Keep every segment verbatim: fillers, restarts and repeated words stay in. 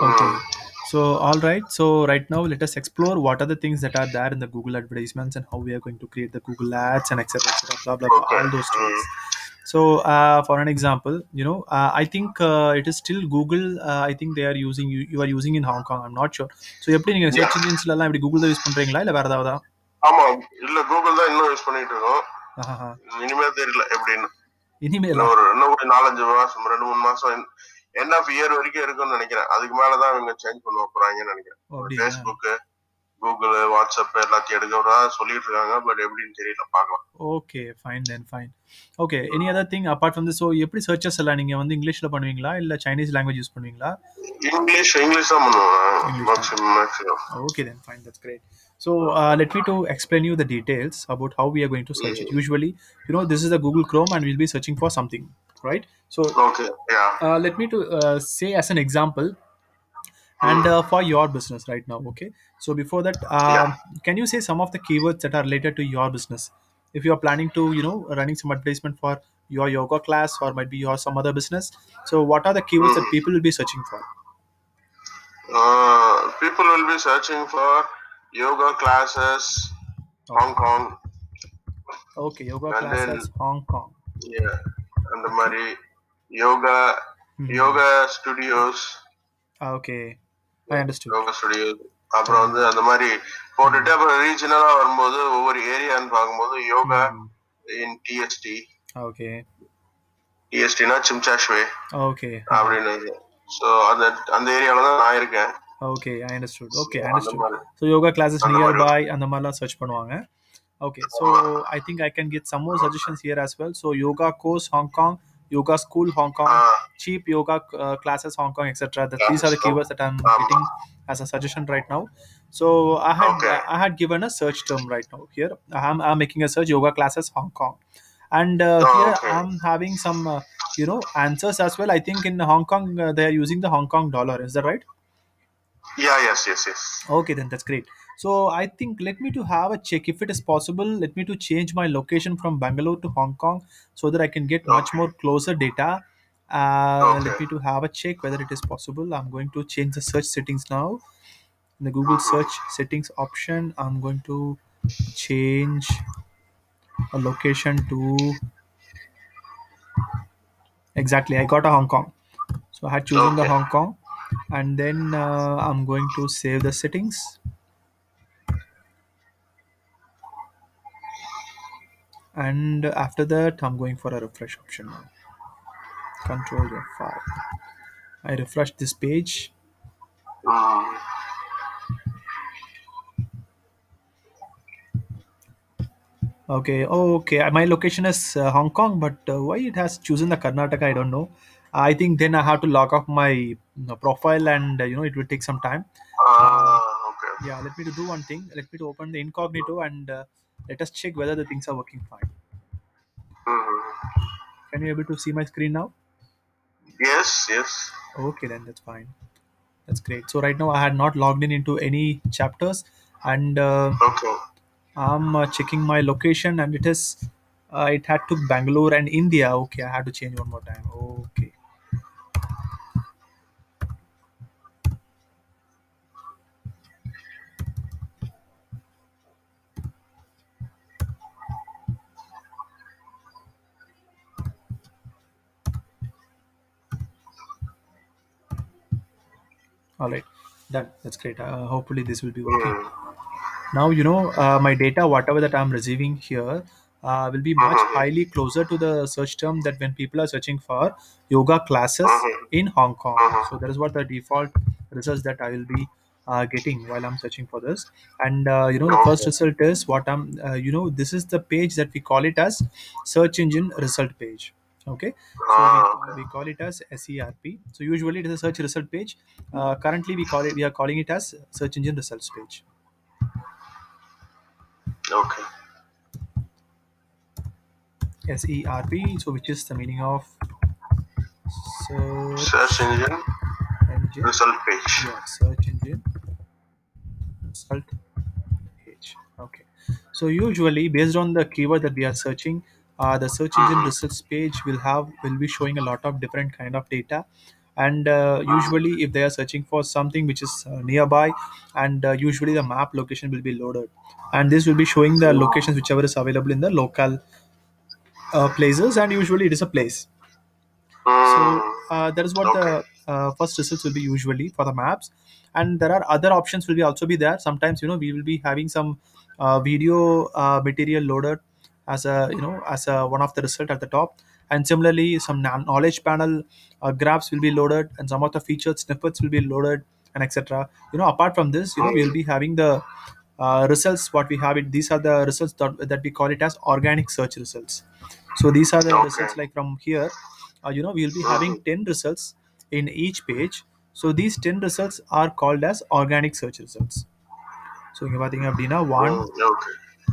Okay. Mm. So, all right. So, right now, let us explore what are the things that are there in the Google advertisements and how we are going to create the Google ads and et cetera, et cetera, blah, blah, blah, Okay. all those Mm. tools. So, uh, for an example, you know, uh, I think uh, it is still Google. Uh, I think they are using you. You are using in Hong Kong. I'm not sure. So, எப்படி நீங்க Yeah. search engines எல்லாம் எப்படி Google தான் use பண்றீங்களா இல்ல வேற ஏதாவது? ஆமா இல்ல கூகுள் தான் இன்னும் யூஸ் பண்ணிட்டு இருக்கோம். ஆஹா. இனிமே தெரியல எப்படின்னு. இனிமேலா? இன்னும் ஒரு இன்னும் ஒரு நாலஞ்சு மாசம் ரெண்டு மூணு மாசம் எண்ட் ஆஃப் இயர் வரைக்கும் இருக்கும்னு நினைக்கிறேன். அதுக்கு மேலதான் இவங்க சேஞ்ச் பண்ண போறாங்கன்னு நினைக்கிறேன். ஓ, அப்படியா? ஃபேஸ்புக், கூகுள், வாட்ஸ்அப் எல்லாத்தையும் எடுக்கிறதா சொல்லிட்டு இருக்காங்க. பட் எப்படின்னு தெரியல, பார்க்கலாம். Okay, fine then fine. Okay, any other thing apart from this? So எப்படி சர்ச்சஸ் எல்லாம் நீங்கள் வந்து இங்கிலீஷில் பண்ணுவீங்களா இல்லை சைனீஸ் லாங்குவேஜ் யூஸ் பண்ணுவீங்களா? இங்கிலீஷ் இங்கிலீஷ் தான் பண்ணுவேன் English. Maximum maximum. Okay, then fine. That's great. So uh, let me to explain you the details about how we are going to search it. Usually, you know, this is the Google Chrome, and we'll be searching for something, right? So okay yeah uh, let me to uh, say as an example, and uh, for your business right now. Okay. So before that, um, Yeah. can you say some of the keywords that are related to your business? If you are planning to, you know, running some advertisement for your yoga class or might be your some other business, so what are the keywords that people will be searching for? Uh, people will be searching for yoga classes, Hong Kong, Okay, yoga and then classes, Hong Kong. yeah, அந்த மாதிரி yoga Mhm. Yoga studios, Ah, okay, I understood. Yoga studios. அப்புறம் வந்து அந்த மாதிரி போட்டுட்டு அப்புறம் ரீஜனலா வரும்போது ஒவ்வொரு ஏரியான்னு பார்க்கும்போது yoga Mhm. In TST, Okay, டிஎஸ்டினா சிம்சாஷ்வே okay, அப்படின்னு. ஸோ அந்த அந்த ஏரியால தான் நான் இருக்கேன். okay, I understood. Okay, I அந்த understood. மாதிரி So yoga classes அந்த மாதிரி nearby அந்த மாதிரிலாம் search பண்ணுவாங்க. Okay, so I think I can get some more suggestions here as well. So yoga course Hong Kong, yoga school Hong Kong, ah cheap yoga uh, classes Hong Kong, et cetera. That these are the keywords that I'm ஆமா. getting as a suggestion right now. So I had Okay. I had given a search term right now here. I'm, I'm making a search yoga classes Hong Kong, and uh, Oh, here okay. I'm having some uh, you know answers as well. I think in Hong Kong uh, they are using the Hong Kong dollar. Is that right? Yeah, yes, yes, yes. Okay, then that's great. So I think let me to have a check if it is possible. Let me to change my location from Bangalore to Hong Kong so that I can get much Okay. more closer data. Uh, Okay. Let me to have a check whether it is possible. I'm going to change the search settings now. In the Google search settings option, I'm going to change a location to exactly. I got a Hong Kong, so I had chosen the Okay. Hong Kong, and then uh, I'm going to save the settings. And after that I'm going for a refresh option now. Control F five. I refresh this page. Mm. Okay, oh, okay, my location is uh, Hong Kong, but uh, why it has chosen the Karnataka, I don't know. I think then I have to log off my you know, profile, and uh, you know it will take some time. uh, Ah, okay. yeah, let me to do one thing. Let me to open the incognito, and uh, let us check whether the things are working fine. Mm. Can you able to see my screen now? Yes, yes. Okay, then that's fine. That's great. So right now I had not logged in into any chapters, and uh, Okay. I'm uh, checking my location, and it is uh, it had took Bangalore and India. Okay, I had to change one more time. Okay. All right. Done. That's great. Uh, hopefully this will be working. Mm. Now you know uh, my data, whatever that I'm receiving here, uh, will be much Mhm. highly closer to the search term that when people are searching for yoga classes Mhm. in Hong Kong. Mhm. So that is what the default results that I will be uh, getting while I'm searching for this. And uh, you know the first Okay. result is what I'm. Uh, you know this is the page that we call it as search engine result page. Okay, so Ah, we, okay. we call it as S E R P. So usually it is a search result page. Uh, currently we call it we are calling it as search engine results page. Okay. S E R P, so which is the meaning of search Search engine engine. result page. Yeah, search engine result page. Okay. So usually based on the keyword that we are searching, uh, the search engine Mhm. results page will have will be showing a lot of different kind of data. and uh, Mm. usually if they are searching for something which is uh, nearby, and uh, usually the map location will be loaded, and this will be showing the locations whichever is available in the local uh, places, and usually it is a place. So Mm. uh, that is what Okay. the uh, first results will be usually for the maps. And there are other options will be also be there. Sometimes, you know, we will be having some uh, video uh, material loaded as a, you know, as a one of the result at the top. And similarly some kno- knowledge panel uh, graphs will be loaded, and some of the featured snippets will be loaded, and etc. You know, apart from this, you know, we will Mm. be having the uh, results what we have it. These are the results that, that we call it as organic search results. So these are the Okay. results like from here. Uh, you know, we'll be having Mm. ten results in each page. So these ten results are called as organic search results. So இங்க பாத்தீங்க அப்படின்னா one, Mm. Okay.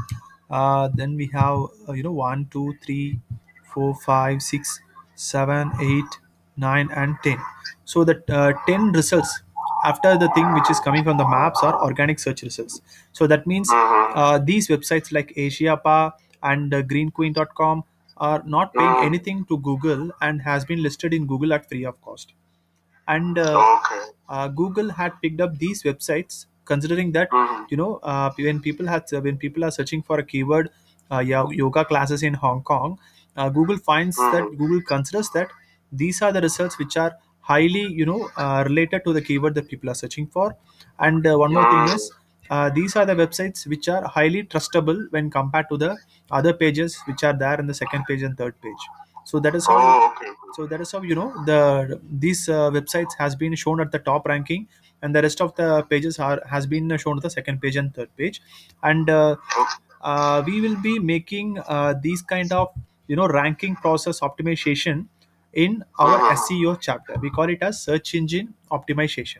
uh, then we have uh, you know one, two, three, four, five, six, seven, eight, nine, and ten. So the uh, ten results after the thing which is coming from the maps are organic search results. So that means Mm-hmm. uh, these websites like Asiapa and uh, green queen dot com are not paying Mm. anything to Google and has been listed in Google at free of cost. And uh, Okay. uh, Google had picked up these websites, considering that, Mm-hmm. you know, uh, when people had when people are searching for a keyword, uh, yo- yoga classes in Hong Kong, uh, Google finds that Mm-hmm. Google considers that these are the results which are highly, you know, uh, related to the keyword that people are searching for. And uh, one more thing Mm. is, uh, these are the websites which are highly trustable when compared to the other pages which are there in the second page and third page. So that is how Oh, okay. so that is how, you know, the these uh, websites has been shown at the top ranking, and the rest of the pages are has been shown at the second page and third page. And uh, Okay. uh, we will be making uh, these kind of, you know, ranking process optimization in our Mm-hmm. S E O chapter. We call it as search engine optimization.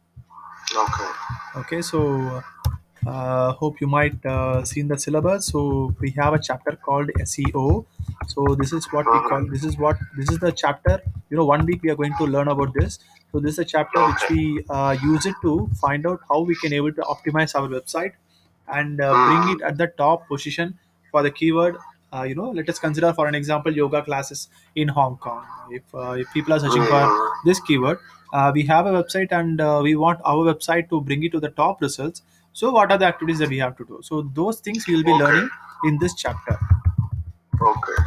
Okay. Okay, so uh, hope you might uh, seen the syllabus. So we have a chapter called S E O. So this is what we call Mm-hmm. this is what this is the chapter. You know, one week we are going to learn about this. So this is a chapter which Okay. we uh, use it to find out how we can able to optimize our website and uh, bring it Mm. at the top position for the keyword. Uh, you know, let us consider for an example yoga classes in Hong Kong. If uh, if people are searching for Mm. this keyword, uh, we have a website, and uh, we want our website to bring it to the top results. So what are the activities that we have to do? So those things we will be Okay. learning in this chapter, Okay.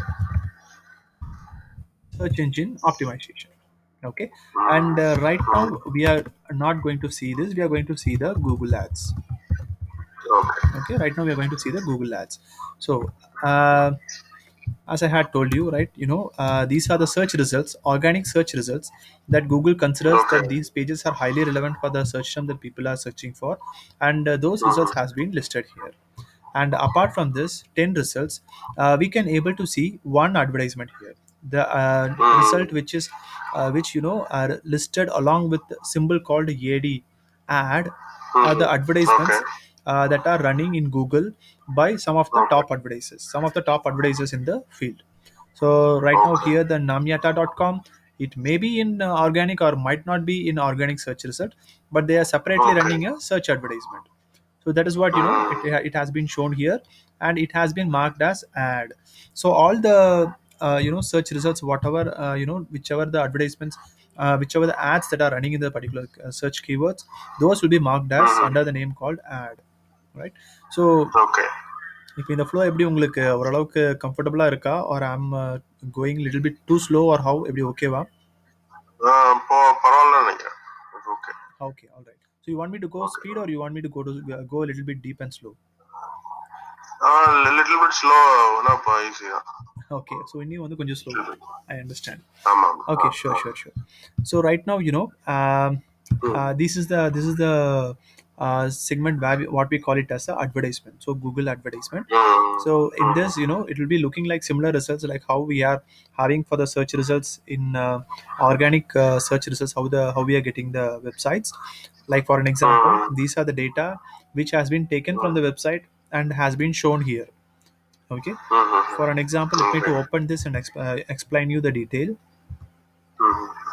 search engine optimization. Okay, and Mm. uh, right Mm. now we are not going to see this. We are going to see the Google Ads. Okay. Okay, right now we are going to see the Google Ads. So uh, as I had told you, right, you know, uh, these are the search results, organic search results that Google considers Okay. that these pages are highly relevant for the search term that people are searching for, and uh, those results Mm-hmm. has been listed here. And apart from this ten results, uh, we can able to see one advertisement here. The uh, result Mm. which is uh, which, you know, are listed along with the symbol called A D, ad, are the Mm-hmm. Okay. advertisements uh, that are running in Google by some of the Okay. top advertisers, some of the top advertisers in the field. So right now Okay. here the namyata dot com, it may be in uh, organic or might not be in organic search result, but they are separately Okay. running a search advertisement. So that is what, you know, it, Mm. it has been shown here, and it has been marked as ad. So all the uh, you know, search results, whatever, uh, you know, whichever the advertisements, uh, whichever the ads that are running in the particular uh, search keywords, those will be marked as Mm-hmm. under the name called ad, right? So Okay. இப்போ இந்த flow எப்படி உங்களுக்கு ஓரளவுக்கு கம்ஃபர்டபுளாக இருக்கா, or I'm uh, going little bit too slow, or how, எப்படி ஓகேவா? Uh, இப்போ பரவாயில்ல நினைக்கிறேன். It's okay. Okay, all right. So you want me to go speed, Okay. or you want me to go to uh, go a little bit deep and slow? Uh, little bit slow. No, easy. Okay, so இன்னும் வந்து கொஞ்சம் slow. Little bit. I understand. ஆமா. Okay, sure, ஆமா. sure, sure. So right now, you know, um, Mm. uh, this is the this is the uh, segment where we, what we call it as the advertisement. So Google advertisement. Mm. So in Mm. this, you know, it will be looking like similar results like how we are having for the search results in uh, organic uh, search results. How the how we are getting the websites. Like for an example, Mm. these are the data which has been taken from Mm. the website and has been shown here. Okay. Mm-hmm. For an example, let me to Okay. open this and exp- uh, explain you the detail. Mm-hmm.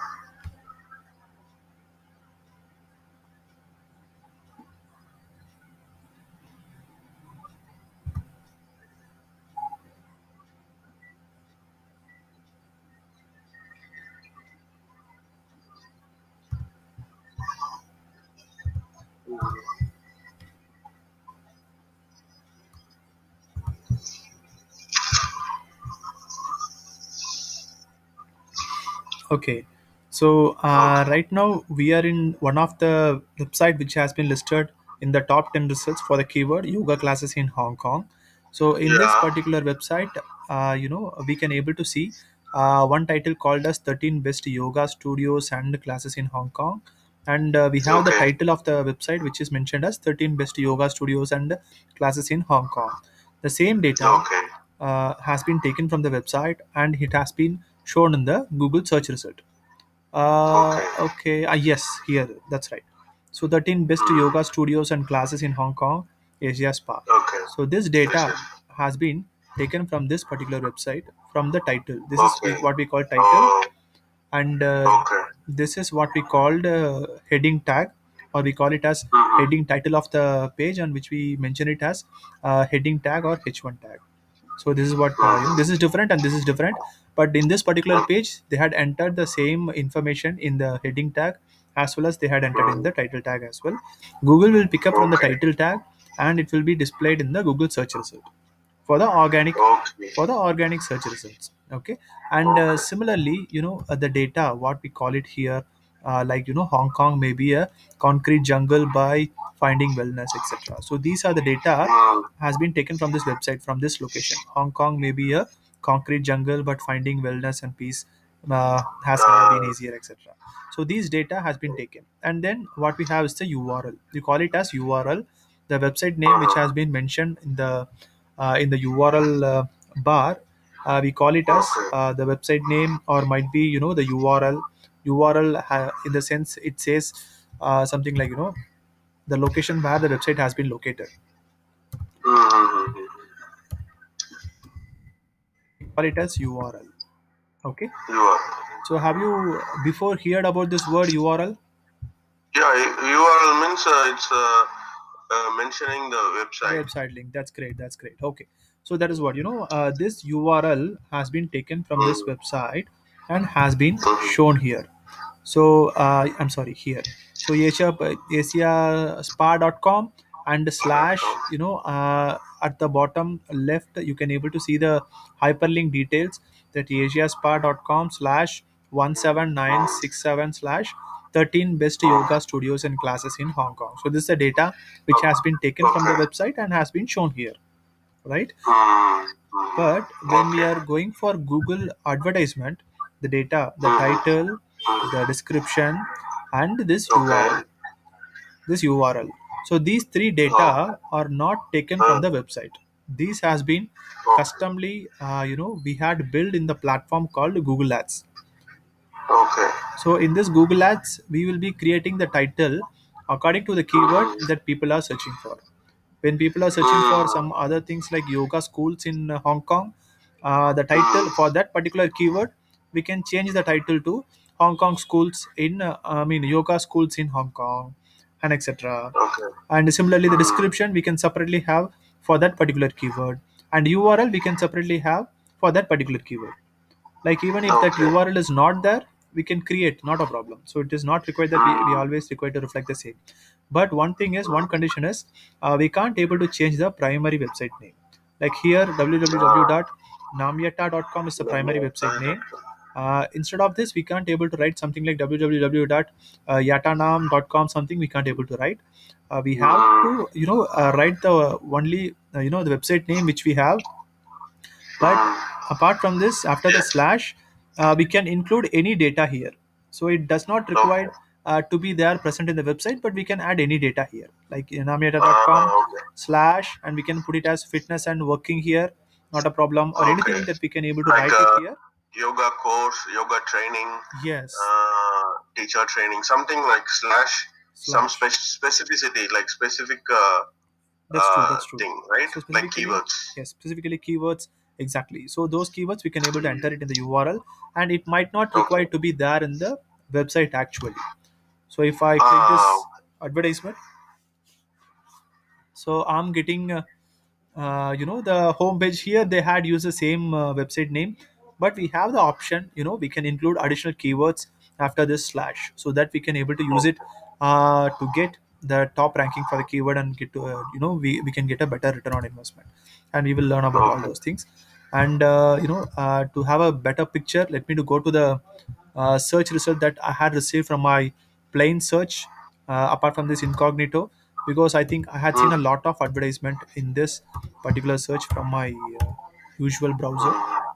Mhm. Okay. So uh, Okay. right now we are in one of the website which has been listed in the top ten results for the keyword yoga classes in Hong Kong. So in this Yeah. particular website, uh, you know, we can able to see uh, one title called as thirteen best yoga studios and classes in Hong Kong. And uh, we have the Okay. title of the website which is mentioned as thirteen best yoga studios and classes in Hong Kong. The same data Okay. uh, has been taken from the website and it has been shown in the Google search result. Uh, Okay. okay, uh, yes, here, that's right. So thirteen best yoga Mm. studios and classes in Hong Kong, Asia Spa. Okay. So this Yes. data Yes. has been taken from this particular website from the title. This is Okay. what we call title, Oh. and uh, Okay. this is what we called uh, heading tag, or we call it as Mm-hmm. heading title of the page on which we mention it as uh, heading tag or H one tag. So this is what uh, you know, this is Mm-hmm. different and this is different, but in this particular Mm-hmm. page they had entered the same information in the heading tag as well as they had entered in the title tag as well. Google will pick up from the Okay. title tag and it will be displayed in the Google search result for the organic Okay. for the organic search results. Okay. And uh, Okay. similarly, you know, uh, the data what we call it here, uh, like, you know, Hong Kong may be a concrete jungle by finding wellness, etc. So these are the data Mm. has been taken from this website, from this location. Hong Kong may be a concrete jungle but finding wellness and peace uh, has never been Uh, easier, etc. So these data has been taken, and then what we have is the U R L. You call it as U R L, the website name which has uh-huh. been mentioned in the uh, in the U R L uh, bar. Uh, we call it as Okay. uh, the website name, or might be, you know, the U R L. U R L ha- in the sense it says uh, something like, you know, the location where the website has been located. Mm-hmm. We call it as U R L. Okay. You are. So have you before heard about this word U R L? Yeah, U R L means uh, it's uh, uh, mentioning the website. Website link. That's great. That's great. Okay. So that is what, you know. Uh, this U R L has been taken from this Mm-hmm. website and has been Mm-hmm. shown here. So uh, I'm sorry, here. So asia asia spa dot com and slash, Okay. you know, uh, at the bottom left you can able to see the hyperlink details, that asia spa dot com slash Mm. one seven nine six seven slash thirteen best yoga Mm. studios and classes in Hong Kong. So this is the data which has been taken from the Okay. website and has been shown here, right? Mm. But Mm. when we Okay. are going for Google advertisement, the data, the Mm-hmm. title, the description, and this Okay. U R L, this U R L. So these three Okay. data are not taken from Mm. the website. These has been Okay. customly, uh, you know, we had built in the platform called Google Ads. Okay. So in this Google Ads, we will be creating the title according to the keyword Mm-hmm. that people are searching for. When people are searching for Mm. some other things like yoga schools in uh, Hong Kong, uh, the title Mm. for that particular keyword, we can change the title to Hong Kong schools in, uh, I mean, yoga schools in Hong Kong, and etc. Okay. And similarly, the Mm. description we can separately have for that particular keyword, and U R L we can separately have for that particular keyword. Like even if that Okay. U R L is not there, we can create, not a problem. So it is not required that we, we Mm. always require to reflect the same. But one thing is, one Mm. condition is, uh, we can't able to change the primary website name. Like here, Ah. w w w dot namyata dot com is the Then, primary uh, website I- name. Uh, instead of this, we can't able to write something like w w w dot yatanam dot com, something we can't able to write. Uh, we have Mm. to, you know, uh, write the only, uh, you know, the website name which we have. But Mm. apart from this, after the Yes. slash, uh, we can include any data here. So it does not Okay. require uh, to be there present in the website, but we can add any data here, like namyata dot com Ah. Okay. slash, and we can put it as fitness and working here, not a problem, or Okay. anything that we can able to Like write it a here. yoga course, yoga training, Yes, uh, teacher training, something like slash some slash. spec- specificity, like specific uh, That's true. uh, That's true. thing, right? So Like specifically, keywords. yes, specifically keywords. Exactly. So those keywords we can able to enter it in the U R L, and it might not Okay. require to be there in the website actually. So if I click Ah. this advertisement, so I'm getting, uh, uh, you know, the home page here. They had used the same uh, website name, but we have the option. You know, we can include additional keywords after this slash, so that we can able to use it Okay. uh, to get the top ranking for the keyword and get to uh, you know we, we can get a better return on investment, and we will learn about all Okay. those things. And uh, you know uh, to have a better picture, let me to go to the uh, search result that I had received from my plain search, uh, apart from this incognito, because I think I had seen a Mm, lot of advertisement in this particular search from my uh, usual browser. mm,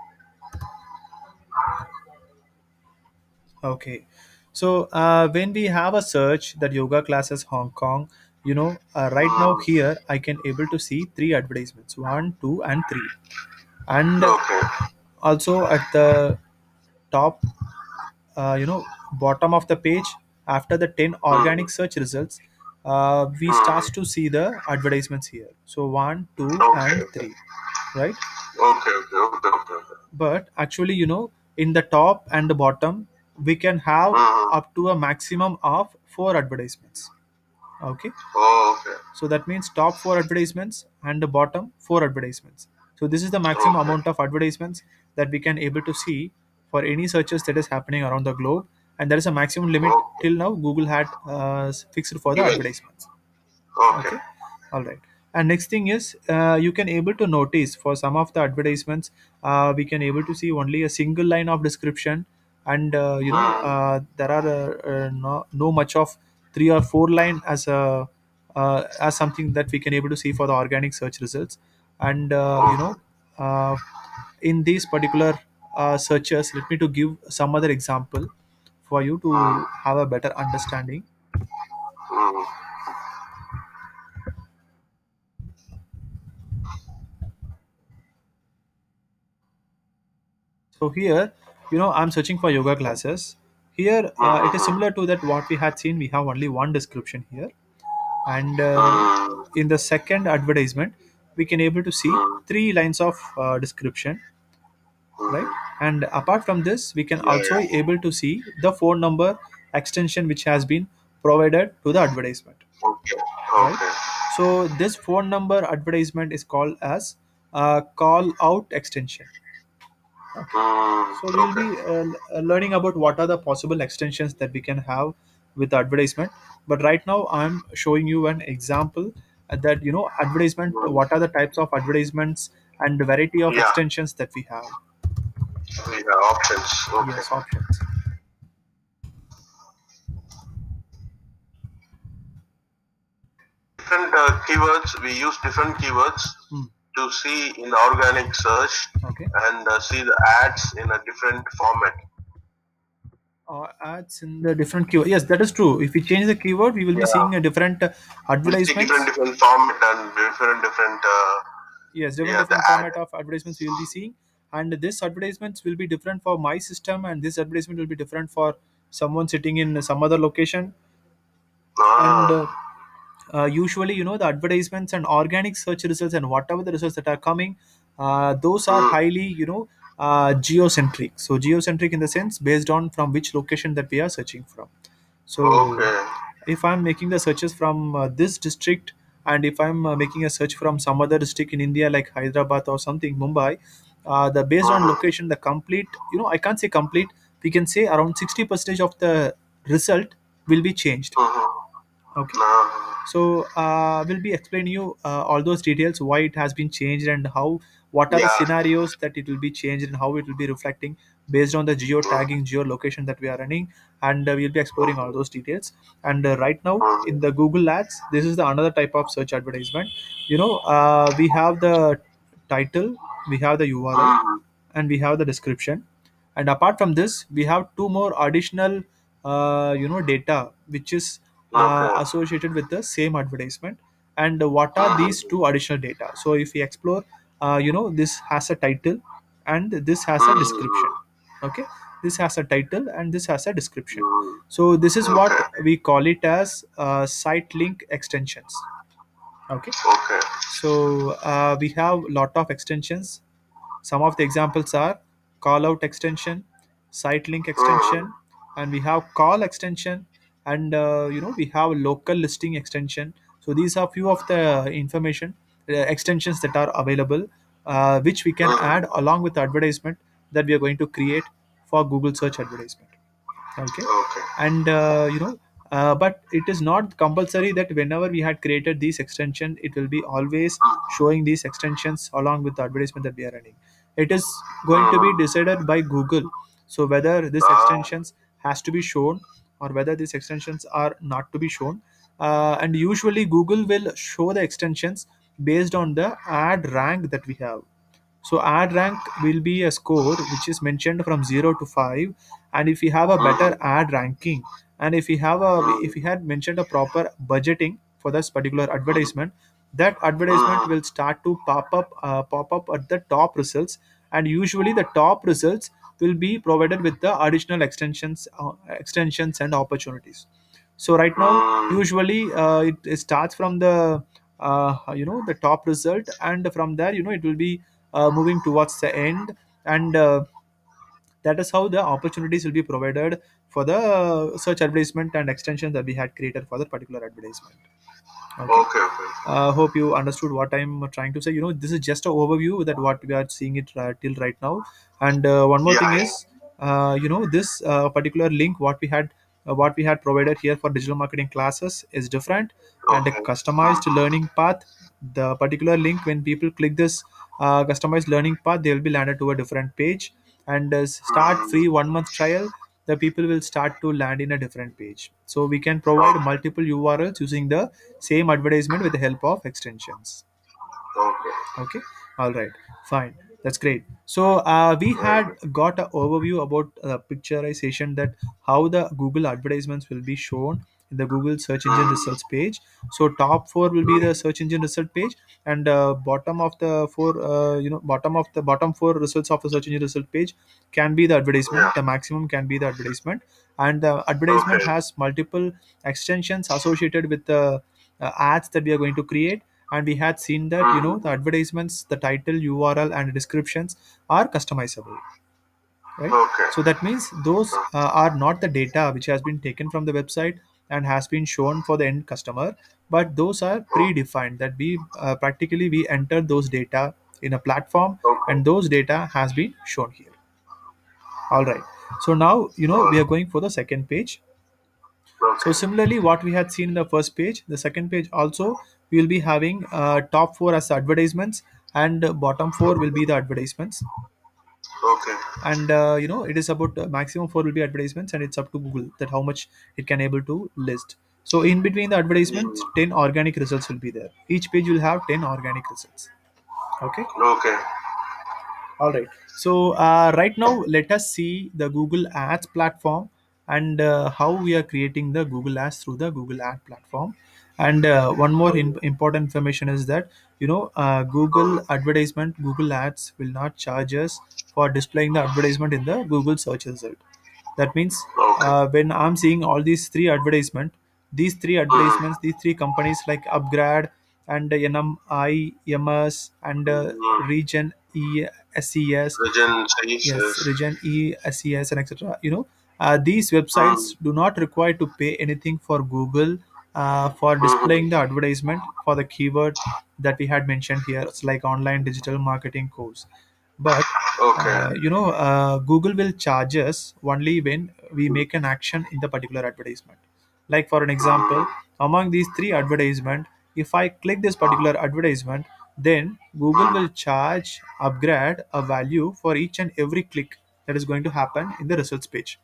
Okay. So uh, when we have a search that yoga classes Hong Kong, you know, uh, right now mm. here I can able to see three advertisements, one, two, and three, and Okay. also at the top, uh, you know, bottom of the page after the ten Mm, organic search results, uh, we mm. starts to see the advertisements here. So one, two, Okay. and Okay. three, right? Okay. Okay. Okay. Okay. Okay. But actually, you know, in the top and the bottom, we can have Mm. up to a maximum of four advertisements. Okay, Oh, okay. so that means top four advertisements and the bottom four advertisements. So this is the maximum Okay. amount of advertisements that we can able to see for any searches that is happening around the globe, and there is a maximum limit Okay. till now Google had uh, fixed for the Given. advertisements. Okay. Okay, all right. And next thing is, uh, you can able to notice for some of the advertisements, uh, we can able to see only a single line of description, and uh, you know Mm. uh, there are uh, uh, no, no much of three or four line as a uh, as something that we can able to see for the organic search results. And uh, you Okay. know uh, in these particular uh, searches, let me to give some other example for you Mm. to have a better understanding. Mm. So here, you know, I'm searching for yoga classes. Here, uh, it is Mm. similar to that what we had seen. We have only one description here, and uh, Mm. in the second advertisement, we can able to see Mm. three lines of uh, description, right? Mm. And apart from this, we can Yeah. also Yeah. able to see the phone number extension which has been provided to the advertisement, Okay. right? Okay. So this phone number advertisement is called as uh, call out extension. Okay. Mm. So we'll Okay. be uh, uh, learning about what are the possible extensions that we can have with advertisement. But right now, I'm showing you an example uh, that you know advertisement. Mm. What are the types of advertisements and the variety of Yeah. extensions that we have? Yeah. Options. Okay. Yes, options. Different uh, keywords. We use different keywords Hmm. to see in the organic search Okay. and uh, see the ads in a different format. Uh, ads in the different keyword. Yes, that is true. If we change the keyword, we will be Yeah. seeing a different uh, We see different advertisements. different format and different different. Uh, Yes, different yeah. The different ad. format of advertisements we will be seeing, and this advertisements will be different for my system, and this advertisement will be different for someone sitting in some other location. And uh, Ah. uh, usually, you know, the advertisements and organic search results and whatever the results that are coming, uh, those are Mm. highly, you know, uh, geocentric. So geocentric in the sense based on from which location that we are searching from. So Okay. if I'm making the searches from uh, this district, and if I'm uh, making a search from some other district in India like Hyderabad or something, Mumbai, uh, the based on Mm-hmm. location, the complete, you know, I can't say complete, we can say around sixty percentage of the result will be changed. Mm-hmm. Okay. Ah. So uh, we'll be explaining you uh, all those details, why it has been changed and how, what are the Yeah. scenarios that it will be changed and how it will be reflecting based on the geo Mm-hmm. tagging, geolocation that we are running, and uh, we'll be exploring all those details. And uh, right now in the Mm-hmm. Google Ads, this is the another type of search advertisement. You know, uh, we have the title, we have the U R L, Mm-hmm. and we have the description. And apart from this, we have two more additional uh, you know data which is uh, Okay. associated with the same advertisement. And what are these Mm-hmm. two additional data? So if we explore, uh, you know this has a title and this has a description. Mm-hmm. Okay, this has a title and this has a description. Mm-hmm. So this is what Okay. we call it as uh, site link extensions. Okay, Okay. so uh, we have lot of extensions. Some of the examples are call out extension, site link Mm-hmm. extension, and we have call extension, and uh, you know we have local listing extension. So these are few of the information uh, extensions that are available, uh, which we can Mm-hmm. add along with the advertisement that we are going to create for Google search advertisement. Okay, Okay. and uh, you know Uh, but it is not compulsory that whenever we had created these extension, it will be always showing these extensions along with the advertisement that we are running. It is going to be Hmm. decided by Google. So whether this Ah. extensions has to be shown or whether these extensions are not to be shown. Uh, and usually Google will show the extensions based on the ad rank that we have. So ad rank will be a score which is mentioned from zero to five, and if you have a Hmm. better ad ranking, and if you have a Hmm. if you had mentioned a proper budgeting for this particular Hmm. advertisement, that advertisement Hmm. will start to pop up uh, pop up at the top results, and usually the top results will be provided with the additional extensions uh, extensions and opportunities. So right now Hmm. usually uh, it, it starts from the uh, you know the top result, and from there you know it will be uh, moving towards the end, and uh, that is how the opportunities will be provided for the search advertisement and extensions that we had created for that particular advertisement. Okay. Okay, okay. Uh, hope you understood what I'm trying to say. You know, this is just an overview that what we are seeing it uh, till right now. And uh, one more thing Yeah. is, uh, you know, this uh, particular link what we had uh, what we had provided here for digital marketing classes is different, and a Okay. customized Hmm. learning path. The particular link, when people click this uh, customized learning path, they will be landed to a different page. And uh, start Hmm. free one month trial, the people will start to land in a different page. So we can provide Okay. multiple U R Ls using the same advertisement with the help of extensions. Okay. Okay. All right. Fine. That's great. So uh, we Very had good. got an overview about uh, picturization, that how the Google advertisements will be shown in the Google search engine Hmm. results page. So top four will be the search engine result page, and uh, bottom of the four, uh, you know, bottom of the bottom four results of the search engine result page can be the Yeah. advertisement. The maximum can be the advertisement, and the advertisement Okay. has multiple extensions associated with the uh, ads that we are going to create. And we had seen that you know Hmm. the advertisements, the title, U R L, and descriptions are customizable, right? Okay. So that means those uh, are not the data which has been taken from the website and has been shown for the end customer, but those are Oh, predefined, that we uh, practically we enter those data in a platform, okay. and those data has been shown here. All right. So now you know we Uh, are going for the second page. So okay. similarly, what we had seen in the first page, the second page also we will be having uh, top four as advertisements, and uh, bottom four will be the advertisements. Okay. And uh, you know it is about uh, maximum four will be advertisements, and it's up to Google that how much it can able to list. So in between the advertisements, Hmm. ten organic results will be there. Each page will have ten organic results. Okay. Okay. All right. So uh, right now, let us see the Google Ads platform, and uh, how we are creating the Google Ads through the Google Ad platform. And uh, one more in, important information is that you know uh, Google Hmm. advertisement, Google Ads will not charge us for displaying the advertisement in the Google search result. That means Okay. uh, when I'm seeing all these three advertisement, these three Hmm. advertisements, these three companies like Upgrad and uh, N M I, M S, and uh, Hmm. Region E, S E S, Legend says yes, yes. Region E, S E S, and et cetera. You know, uh, these Hmm. websites do not require to pay anything for Google uh, for Hmm. displaying the advertisement for the keyword that we had mentioned here. It's like online digital marketing course. But Okay. uh, you know, uh, Google will charge us only when we make an action in the particular advertisement. Like for an example, Hmm. among these three advertisement, if I click this particular advertisement, then Google Hmm. will charge Upgrade a value for each and every click that is going to happen in the results page.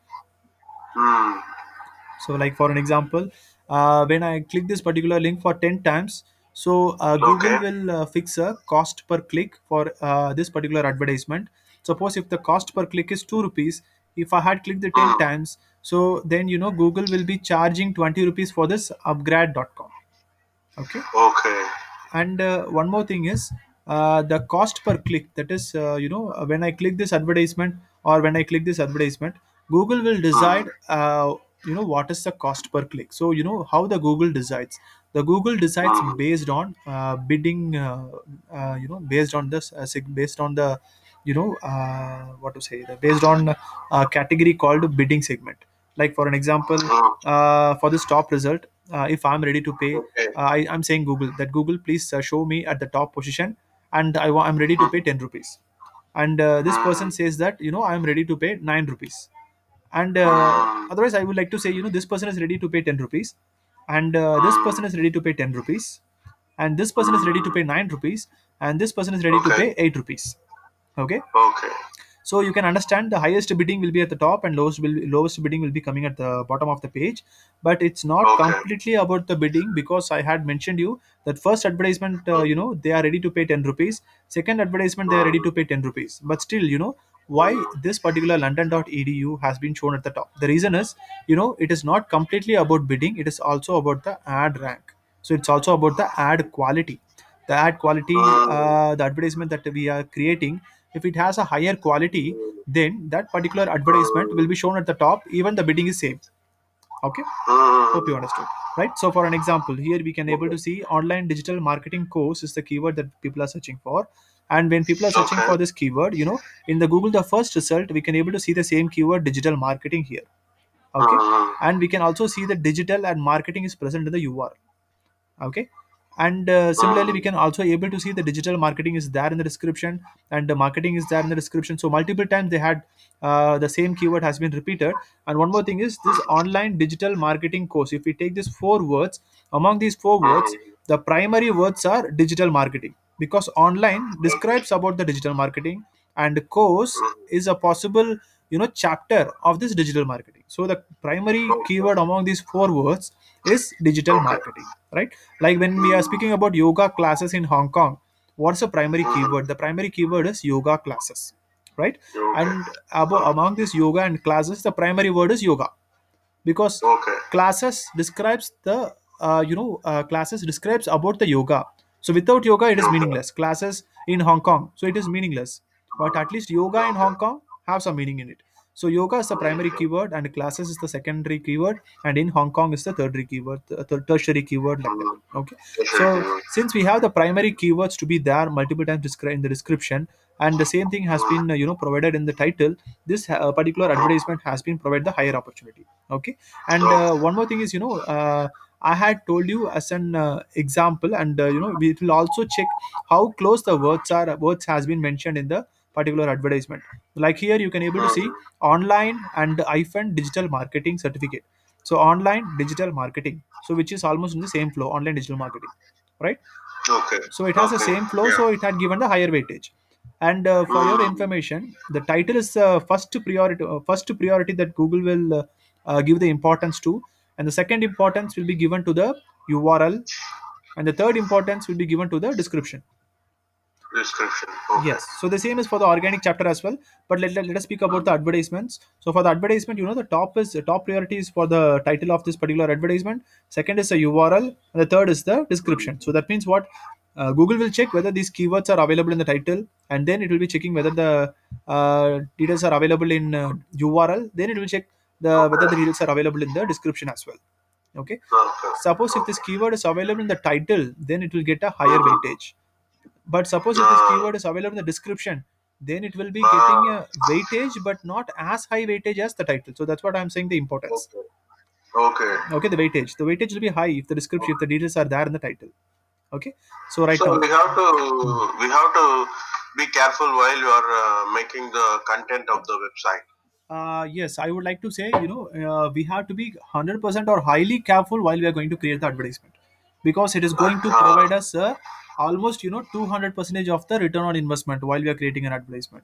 Hmm. So like for an example, uh, when I click this particular link for ten times, so uh, Google Okay. will uh, fix a cost per click for uh, this particular advertisement. Suppose if the cost per click is two rupees, if I had clicked the ten Hmm. times, so then you know Google will be charging twenty rupees for this upgrade dot com. Okay. Okay. And uh, one more thing is uh, the cost per click, that is uh, you know uh, when I click this advertisement, or when I click this advertisement, Google will Hmm. decide uh, you know what is the cost per click. So you know how the Google decides, the Google decides Hmm. based on uh, bidding uh, uh, you know based on this uh, sig- based on the you know uh, what to say the based on a category called bidding segment. Like for an example, Hmm. uh, for this top result, uh, if I'm ready to pay, Okay. uh, I, I'm saying Google that Google please uh, show me at the top position, and I wa- I'm ready to Hmm. pay ten rupees. And uh, this Hmm. person says that you know I'm ready to pay nine rupees. And uh, Mm. otherwise I would like to say, you know this person is ready to pay ten rupees, and uh, this person Mm. is ready to pay ten rupees, and this person is ready to pay Mm. nine rupees, and this person is ready to Okay. pay eight rupees. Okay. Okay. So you can understand the highest bidding will be at the top, and lowest will lowest bidding will be coming at the bottom of the page. But it's not Okay. completely about the bidding, because I had mentioned you that first advertisement, uh, you Mm. know they are ready to pay ten rupees. Second advertisement, they are ready to Mm. pay ten rupees. But still, you know why Mm. this particular london dot e d u has been shown at the top? The reason is, you know it is not completely about bidding, it is also about the ad rank. So it's also about the ad quality. The ad quality, Mm. uh, the advertisement that we are creating, if it has a higher quality, Mm. then that particular advertisement will Mm. be shown at the top, even the bidding is same. Okay. Hope you Mm. understood. Right. So for an example, here we can able Okay. to see online digital marketing course is the keyword that people are searching for. And when people are searching Okay. for this keyword, you know in the Google, the first result, we can able to see the same keyword, digital marketing, here. Okay. Mm. And we can also see that digital and marketing is present in the U R L. Okay. And uh, similarly, we Mm. can also able to see the digital marketing is there in the description, and the marketing is there in the description. So multiple times they had, uh, the same keyword has been repeated. And one more thing is this online digital marketing course, if we take these four words, among these four words, Mm. the primary words are digital marketing, because online Okay. describes about the digital marketing, and course Mm. is a possible, you know chapter of this digital marketing. So the primary Okay. keyword among these four words is digital Okay. marketing, right? Like when we are Mm. speaking about yoga classes in Hong Kong, what's the primary Mm. keyword? The primary keyword is yoga classes, right? Okay. And abo- Mm. among this yoga and classes, the primary word is yoga, because Okay. classes describes the, uh, you know uh, classes describes about the yoga. So without yoga, it is Okay. meaningless. Classes in Hong Kong, so it is meaningless. But at least yoga in Okay. Hong Kong have some meaning in it. So yoga is the primary Okay. keyword, and classes is the secondary keyword, and in Hong Kong is the tertiary keyword, the the tertiary keyword, like that. Mm. Okay. So Specialty. since we have the primary keywords to be there multiple times described in the description, and the same thing has been, uh, you know provided in the title, this uh, particular advertisement has been provided the higher opportunity. Okay. And uh, Okay. one more thing is, you know uh, I had told you as an uh, example, and uh, you know we will also check how close the words are words has been mentioned in the particular advertisement. Like here you can able to see Mm. online and hyphen digital marketing certificate. So online digital marketing, so which is almost in the same flow, online digital marketing, right? Okay. So it has the Okay. same flow, Yeah. so it had given the higher weightage. And uh, for your Mm. information, the title is uh, first priority uh, first priority that Google will uh, uh, give the importance to, and the second importance will be given to the U R L, and the third importance will be given to the description. Description. Okay. Yes, so the same is for the organic chapter as well. But let, let, let us speak about the Mm. advertisements. So for the advertisement, you know, the top is the top priority is for the title of this particular advertisement. Second is the U R L, and the third is the description. So that means what? Uh, Google will check whether these keywords are available in the title, and then it will be checking whether the uh, details are available in uh, U R L. Then it will check the whether the Okay. details are available in the description as well. Okay. Okay. Suppose if this Okay. keyword is available in the title, then it will get a higher Mm. weightage. But suppose if this Uh, keyword is available in the description, then it will be getting uh, a weightage, but not as high weightage as the title. So that's what I'm saying, the importance. okay. Okay. Okay, the weightage. The weightage will be high if the description, if the details are there in the title. Okay. So right So now. we have to we have to be careful while you are uh, making the content of the website. Uh, yes, I would like to say, you know, uh, we have to be one hundred percent or highly careful while we are going to create the advertisement, because it is going to Uh, provide us uh, almost, you know, two hundred percent of the return on investment while we are creating an advertisement.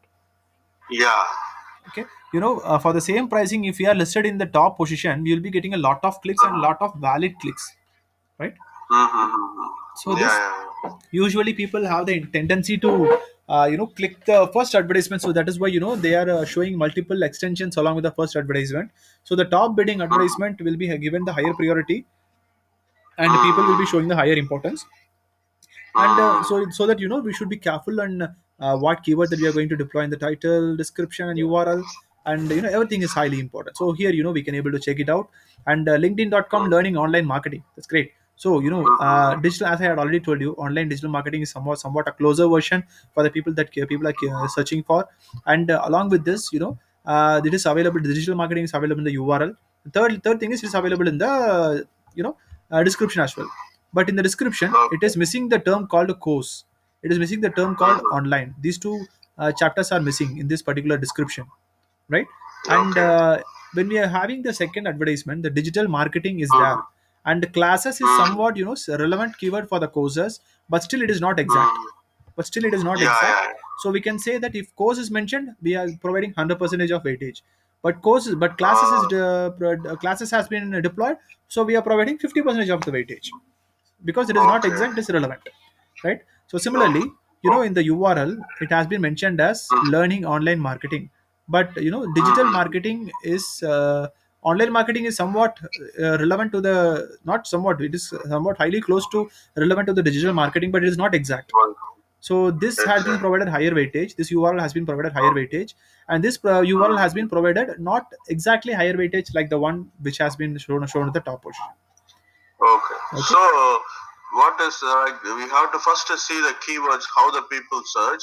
yeah. Okay. You know uh, for the same pricing, if we are listed in the top position, we will be getting a lot of clicks and Uh, lot of valid clicks, right? So mm-hmm. Yeah. this, Yeah. usually people have the tendency to uh, you know click the first advertisement. So that is why, you know they are uh, showing multiple extensions along with the first advertisement. So the top bidding Mm. advertisement will be given the higher priority, and people will be Mm. showing the higher importance. And uh, Mm. so so that, you know we should be careful on uh, what keyword that we are going to deploy in the title, description, and Yeah. U R L. And you know everything is highly important. So here, you know we can able to check it out. And uh, linkedin dot com, Mm. learning online marketing, that's great. So, you know uh, Mm. digital, as I had already told you, online digital marketing is somewhat somewhat a closer version for the people that care- people are uh, searching for. And uh, along with this, you know uh, it is available, digital marketing is available in the U R L. Third third thing is, it's available in the, you know uh, description as well. But in the description, it Okay. is missing the term called course. It is missing the term called Mm. online. These two uh, chapters are missing in this particular description, right? And Okay. uh, when we are having the second advertisement, the digital marketing is there, Mm, and the classes is mm, somewhat, you know, s- relevant keyword for the courses, but still it is not exact. mm. But still it is not Yeah, exact. yeah. So we can say that if course is mentioned, we are providing one hundred percentage of weightage. But courses, but classes is Uh, uh, pro- uh, classes has been deployed, so we are providing fifty percentage of the weightage, because it is not okay. exact, it's relevant, right? So Okay. similarly, you know, in the U R L it has been mentioned as Mm, learning online marketing, but you know, digital mm, marketing is uh, online marketing is somewhat uh, relevant to the, not somewhat, it is somewhat highly close to relevant to the digital marketing, but it is not exact. mm. So this has been Exactly. provided higher weightage. This U R L has been provided higher Oh, weightage, and this uh, U R L has mm. been provided not exactly higher weightage like the one which has been shown shown at the top position. Okay. Okay. So, what is uh, like? We have to first see the keywords, how the people search,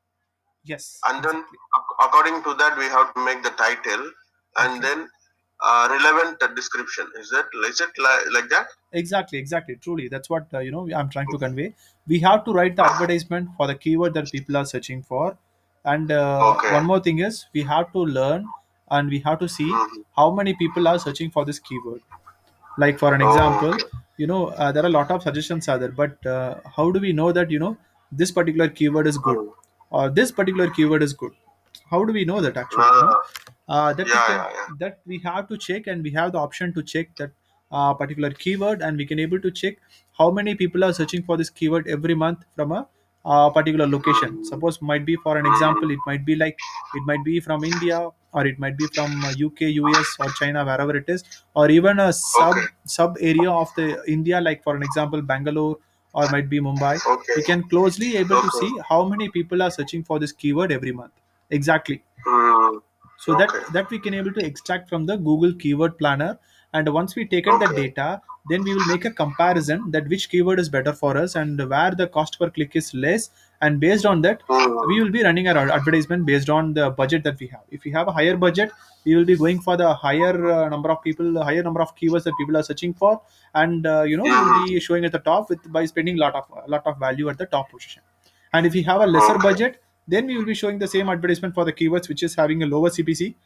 Yes. and then Exactly. ac- according to that, we have to make the title, and Okay. then uh, relevant description. Is that is it like, like that? Exactly. Exactly. Truly, that's what uh, you know, I'm trying to convey. We have to write the advertisement for the keyword that people are searching for, and uh, Okay. one more thing is we have to learn and we have to see Mhm. how many people are searching for this keyword. Like for an example, Okay. you know, uh, there are a lot of suggestions are there, but uh, how do we know that, you know, this particular keyword is good, Mm. or this particular keyword is good? How do we know that actually, you know? Uh, Uh, that we yeah, can, yeah, yeah. that we have to check, and we have the option to check that uh, particular keyword, and we can able to check how many people are searching for this keyword every month from a uh, particular location. Mm. Suppose might be, for an Mm. example, it might be like, it might be from India, or it might be from uh, U K, U S, or China, wherever it is, or even a Okay. sub sub area of the India, like for an example, Bangalore, or might be Mumbai. Okay. We can closely able to Okay. see how many people are searching for this keyword every month. Exactly. Mm. So that Okay. that we can able to extract from the Google keyword planner, and once we taken the Okay. data, then we will make a comparison that which keyword is better for us and where the cost per click is less, and based on that we Mm. will be running our advertisement based on the budget that we have. If we have a higher budget, we will be going for the higher uh, number of people, higher number of keywords that people are searching for, and uh, you know, we will Mm. be showing at the top with by spending lot of a lot of value at the top position. And if we have a lesser Okay. budget, then we will be showing the same advertisement for the keywords which is having a lower C P C,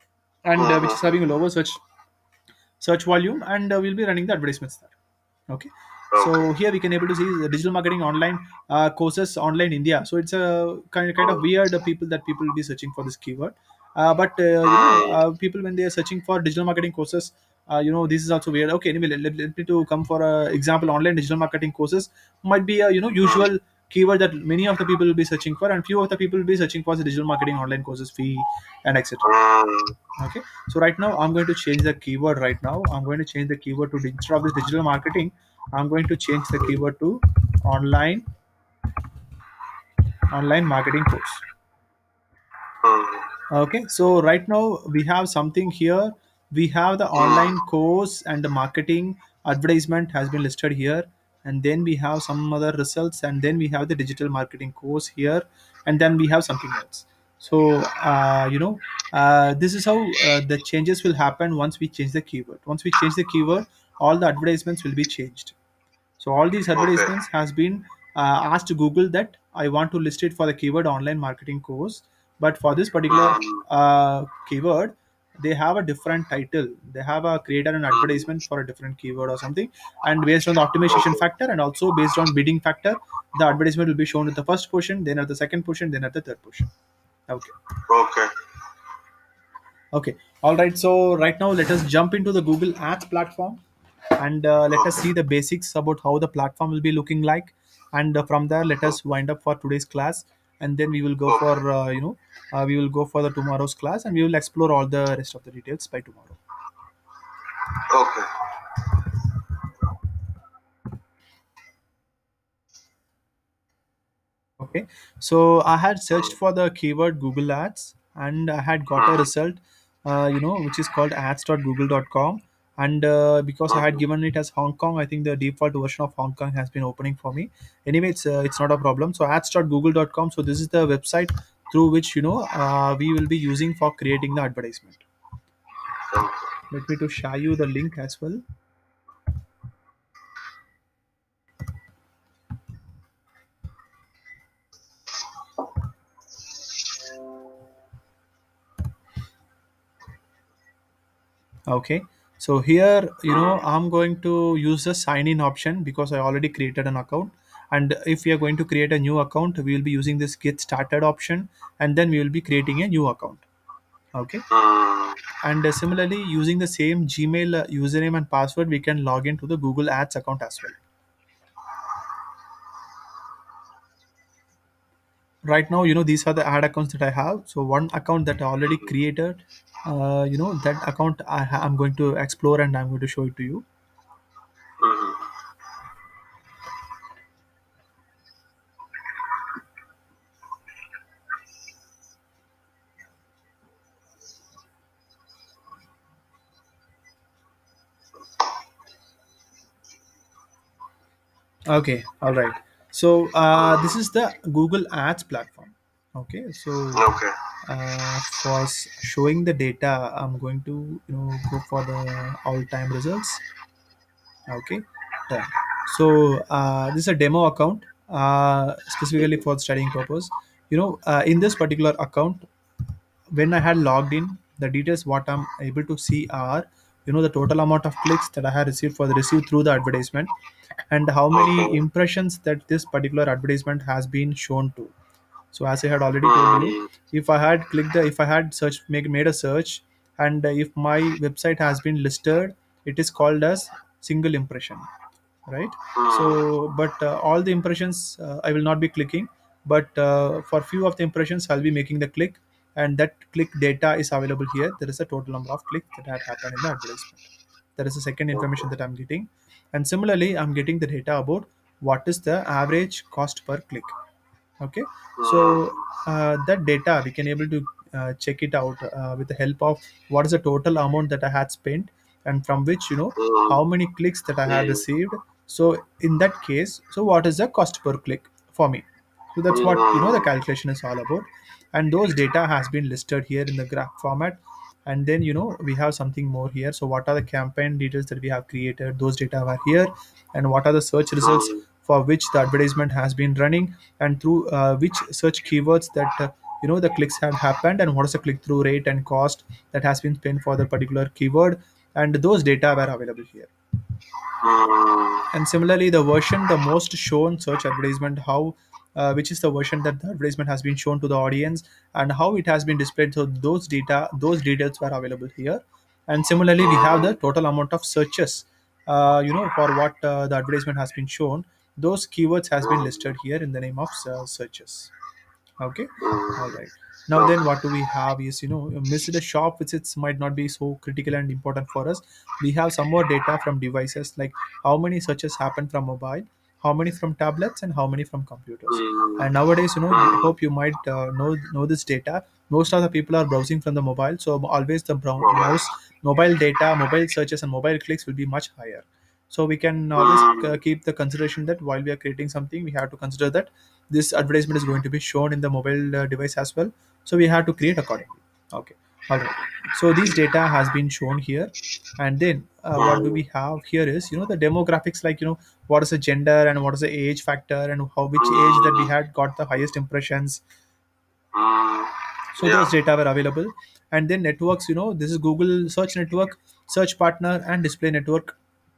and uh, which is Mm-hmm. having a lower search search volume, and uh, we'll be running the advertisements there. Okay. Okay. So here we can able to see the digital marketing online uh, courses online India. So it's a kind kind of Mm. weird uh, people that people will be searching for this keyword. Uh, but uh, you know, Mm. uh, people when they are searching for digital marketing courses, uh, you know, this is also weird. Okay, anyway, let, let, let me to come for a example. Online digital marketing courses might be a, you know, Mm. usual keyword that many of the people will be searching for, and few of the people will be searching for the digital marketing online courses fee and et cetera. Mm. Okay. So right now I'm going to change the keyword. Right now I'm going to change the keyword to, instead of this digital marketing, I'm going to change the keyword to online online marketing course. Mm. Okay, so right now we have something here. We have the Mm. online course and the marketing advertisement has been listed here, and then we have some other results, and then we have the digital marketing course here, and then we have something else. So uh, you know, uh, this is how uh, the changes will happen once we change the keyword. Once we change the keyword, all the advertisements will be changed. So all these Okay. advertisements has been uh, asked Google that I want to list it for the keyword online marketing course, but for this particular Mm. uh, keyword, they have a different title. They have a created an Mm. advertisement for a different keyword or something, and based on the optimization Okay. factor and also based on bidding factor, the advertisement will be shown at the first portion, then at the second portion, then at the third portion. Okay. Okay. Okay. All right. So right now, let us jump into the Google Ads platform, and uh, let us Okay. see the basics about how the platform will be looking like. And uh, from there, let Mm. us wind up for today's class, and then we will go Okay. for uh, you know uh, we will go for the tomorrow's class, and we will explore all the rest of the details by tomorrow. Okay. Okay. So I had searched Mm. for the keyword Google Ads, and I had got a Mm. result, uh, you know, which is called ads dot google dot com. And uh, because I had Mm. given it as Hong Kong, I think the default version of Hong Kong has been opening for me. Anyway, it's uh, it's not a problem. So ads dot google dot com. So this is the website through which, you know, uh, we will be using for creating the advertisement. Okay. Let me to share you the link as well. Okay, so here, you know, Mm. I'm going to use the sign in option because I already created an account. And if we are going to create a new account, we will be using this get started option, and then we will be creating a new account. Okay, Mm. and uh, similarly, using the same Gmail uh, username and password, we can log into the Google Ads account as well. Right now, you know, these are the ad accounts that I have. So one account that I already created, uh, you know, that account I ha- I'm going to explore and I'm going to show it to you. Mm. Okay, all right. So uh, this is the Google Ads platform. Okay, so Okay. uh, for s- showing the data, I'm going to, you know, go for the all-time results. Okay, done. So uh, this is a demo account, uh, specifically for studying purpose. You know, uh, in this particular account, when I had logged in, the details what I'm able to see are, you know, the total amount of clicks that I had received for the received through the advertisement, and how many Okay. impressions that this particular advertisement has been shown to. So as I had already told you, Mm. if I had clicked the, if I had search make made a search, and uh, if my website has been listed, it is called as single impression, right? Mm. So but uh, all the impressions uh, I will not be clicking, but uh, for few of the impressions I'll be making the click, and that click data is available here. There is a total number of clicks that had happened in the advertisement. There is a second information Okay. that I'm getting, and similarly I'm getting the data about what is the average cost per click. Okay, so Mm. uh, that data we can able to uh, check it out uh, with the help of what is the total amount that I had spent, and from which, you know, Mm. how many clicks that I had Mm. received. So in that case, so what is the cost per click for me? So that's what, you know, the Mm. calculation is all about, and those data has been listed here in the graph format. And then, you know, we have something more here. So what are the campaign details that we have created? Those data are here. And what are the search results Mm. for which the advertisement has been running, and through uh, which search keywords that uh, you know, the clicks have happened, and what is the click-through rate and cost that has been spent for the particular keyword. And those data were available here. Mm. And similarly, the version, the most shown search advertisement, how uh, which is the version that the advertisement has been shown to the audience, and how it has been displayed. So those data, those details were available here. And similarly, we have the Mm. total amount of searches, uh, you know, for what uh, the advertisement has been shown. Those keywords has been Mm. listed here in the name of uh, searches. Okay, all Mm. right. Now then, Okay. what do we have is, you know, missed shop visits might not be so critical and important for us. We have some more data from devices, like how many searches happen from mobile, how many from tablets, and how many from computers. Mm. And nowadays, you know, you Mm. hope you might uh, know know this data. Most of the people are browsing from the mobile, so always the brow- Mobile. mouse mobile data, mobile searches, and mobile clicks will be much higher. So we can always uh, Mm. keep the consideration that while we are creating something, we have to consider that this advertisement is going to be shown in the mobile uh, device as well. So we have to create accordingly. Okay, all right. So these data has been shown here. And then uh, what do Mm. we have here is, you know, the demographics, like, you know, what is the gender and what is the age factor, and how which age that we Mm. had got the highest impressions. Mm. So Yeah. those data were available. And then networks, you know, this is Google search network, search partner, and display network.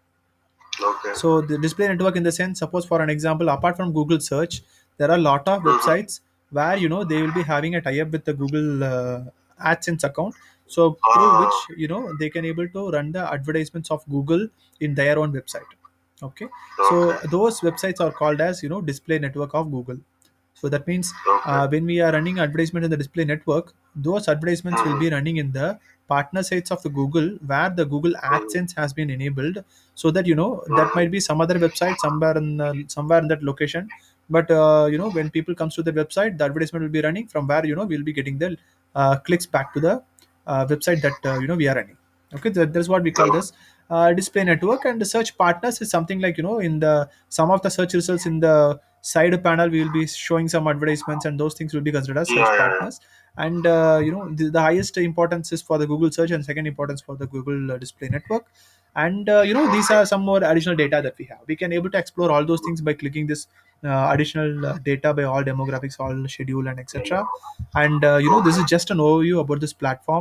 Okay. So the display network, in the sense, suppose for an example, apart from Google search, there are a lot of Mm-hmm. websites where, you know, they will be having a tie-up with the Google uh, AdSense account. So through Ah. which, you know, they can able to run the advertisements of Google in their own website. Okay, so Okay. those websites are called as, you know, display network of Google. So that means Okay. uh, when we are running advertisement in the display network, those advertisements will Mm-hmm. be running in the partner sites of the Google, where the Google Mm-hmm. AdSense has been enabled. So that, you know, that Mm-hmm. might be some other website somewhere in uh, somewhere in that location. But uh, you know, when people comes to the website, the advertisement will be running from where, you know, we'll be getting the uh, clicks back to the uh, website that uh, you know, we are running. Okay, that, that's what we call Okay. this uh, display network. And the search partners is something like, you know, in the some of the search results in the side panel, we will be showing some advertisements, and those things will be considered as Yeah, search yeah, yeah. partners. And uh, you know, the, the highest importance is for the Google search, and second importance for the Google uh, display network. And uh, you know, these Okay. are some more additional data that we have. We can able to explore all those things by clicking this uh, additional uh, data by all demographics, all schedule, and etc. And uh, you know, this is Okay. just an overview about this platform.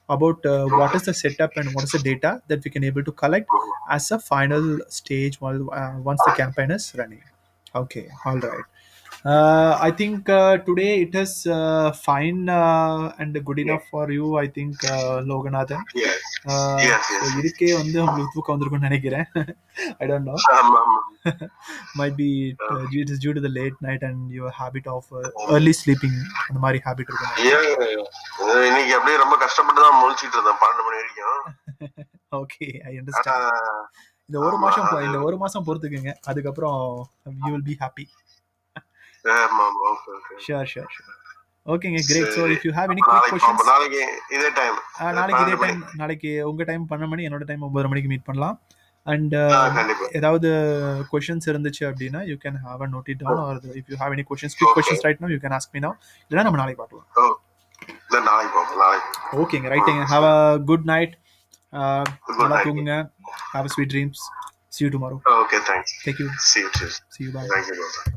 about uh, what Okay. is the setup and what is the data that we can able to collect Mhm. as a final stage while uh, once the campaign is running. Okay, all right. uh, I think uh, today it is uh, fine uh, and good Yeah. enough for you, I think, uh, Loganathan. Yes. uh, Yes, so yes, yes. இதுக்கே வந்து உங்களுக்கு தூக்கம் வந்திருக்கும்னு நினைக்கிறேன். I don't know. ஆமா, ஆமா. Might be it, uh, Okay. due- it is due to the late night and your habit of uh, early sleeping. அந்த மாதிரி habit இருக்கும்னு நினைக்கிறேன். Yeah, இன்னைக்கு அப்படியே ரொம்ப கஷ்டப்பட்டு தான் முழிச்சிட்டு இருந்தேன் பன்னெண்டு மணி வரைக்கும். Okay, I ஆனா understand. இந்த ஒரு ஆமா மாசம் பொ- அது இந்த ஒரு மாசம் பொறுத்துக்குங்க, அதுக்கப்புறம் you will be happy. ஆமா ஆமா okay okay Sure, sure, sure. ஓகேங்க, great. So சரி if you have any அப்ப quick நாளைக்கு questions, பார்ப்போம். நாளைக்கு இதே டைம் ஆஹ் நாளைக்கு இதே பன்னெண்டு மணி. டைம், நாளைக்கு உங்க டைம் பன்னெண்டு மணி, என்னோட டைம் ஒன்பது மணிக்கு மீட் பண்ணலாம். அண்ட் ஆ கண்டிப்பா. ஏதாவது கொஷின்ஸ் இருந்துச்சு அப்படின்னா you can have a note it down, or if you have any questions, quick okay questions right now you can ask me now, இல்லைன்னா நம்ம நாளைக்கு பார்க்கலாம். ஓ இல்ல நாளைக்கு பார்ப்போம் நாளைக்கு. ஓகேங்க, ரைட்டுங்க. Have a good night. Good நல்லா நைட். தூங்குங்க. Have a sweet dreams. See you tomorrow. Okay thanks. Thank you. See you too. See you. Bye. Thank you.